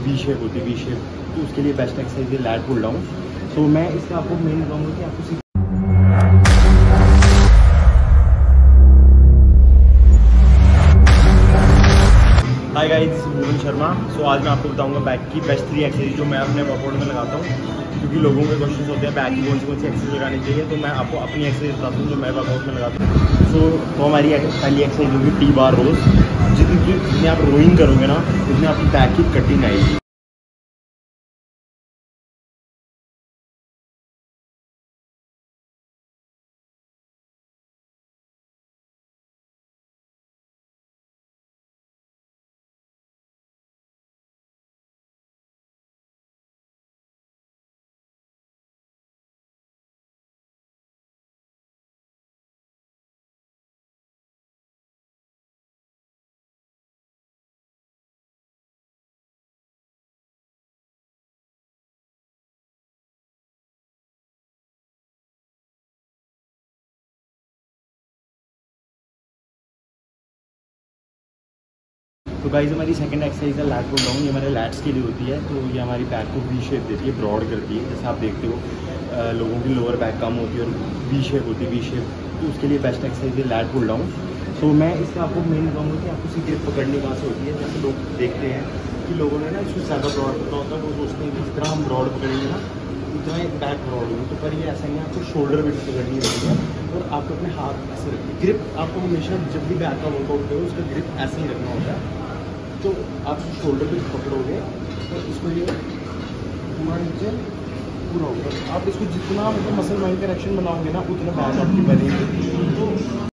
V shape होती है, V shape, तो उसके लिए बेस्ट एक्सरसाइज है लैट पुल डाउन। तो मैं इसका आपको मेन बताऊँगा कि आपको hi guys, this is Bhuvan Sharma. So आज मैं आपको बताऊंगा बैक की बेस्ट 3 एक्सरसाइज जो मैं अपने वर्कआउट में लगाता हूँ, क्योंकि लोगों के क्वेश्चन होते हैं बैक की कौन सी एक्सरसाइज लगानी चाहिए। तो मैं आपको अपनी एक्सरसाइज बताता हूँ जो मैं वर्कआउट में लगाता हूँ। तो हमारी पहली एक्सरसाइज होगी टी बार रोज। जितनी आप रोइंग करोगे ना, उतनी आपकी बैक की कटिंग आएगी। तो गाइस हमारी सेकंड एक्सरसाइज है लैट पुल डाउन। ये हमारे लैट्स के लिए होती है। तो ये हमारी बैक को वी शेप देती है, ब्रॉड करती है। जैसे आप देखते हो लोगों की लोअर बैक कम होती है और वी शेप होती है, वी शेप, तो उसके लिए बेस्ट एक्सरसाइज है लैट पुल डाउन। तो मैं इसका आपको मेन बताऊँगा कि आपको इसकी ग्रिप पकड़ने कहाँ से होती है। जैसे लोग देखते हैं कि लोगों ने ना इसको ज़्यादा ब्रॉड पकड़ा होता है, वो सोचते हैं कि जिस तरह हम ब्रॉड पकड़ेंगे ना उतना एक बैक ब्रॉड होगी। तो पर ये ऐसा नहीं है, आपको शोल्डर विड्थ पकड़नी होती है और आपको अपने हाथ ऐसे रखिए। ग्रिप आपको हमेशा जब भी बैक का वर्कआउट करो उसका ग्रिप ऐसे ही रखना होता है। तो आप शोल्डर पे पकड़ोगे तो इसको ये पूरा नीचे पूरा होगा। आप इसको जितना मतलब मसल माइंड कनेक्शन बनाओगे ना उतना बैक आपकी बनेगी। तो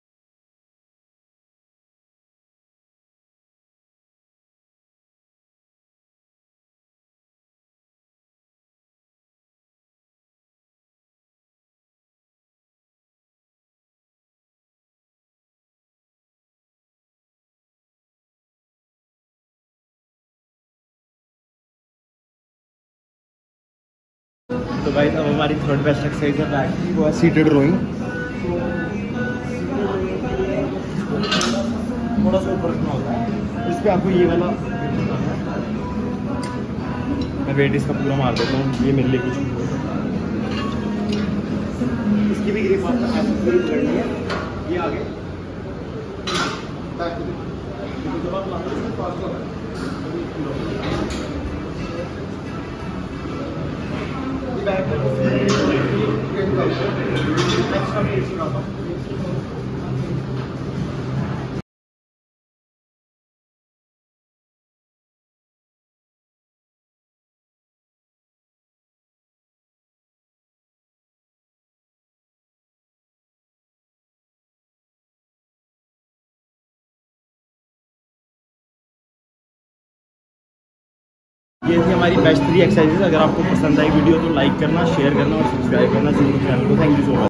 गाइस अब हमारी थर्ड बेस्ट एक्सरसाइज है बैक की, वो है सीटेड रोइंग। थोड़ा सा ऊपर रखना होता है। इस पर आपको ये वाला मैं वेट इसका पूरा मार देता हूँ, ये मेरे लिए कुछ नहीं है। इसकी भी ग्रिप आपको ऐसे पूरी पकड़नी है, ये आगे बैक जब आप लाते हो फास्ट होगा। ये थी हमारी बेस्ट 3 एक्सरसाइजेज। अगर आपको पसंद आई वीडियो तो लाइक करना, शेयर करना और सब्सक्राइब करना चैनल को। Thank you so much.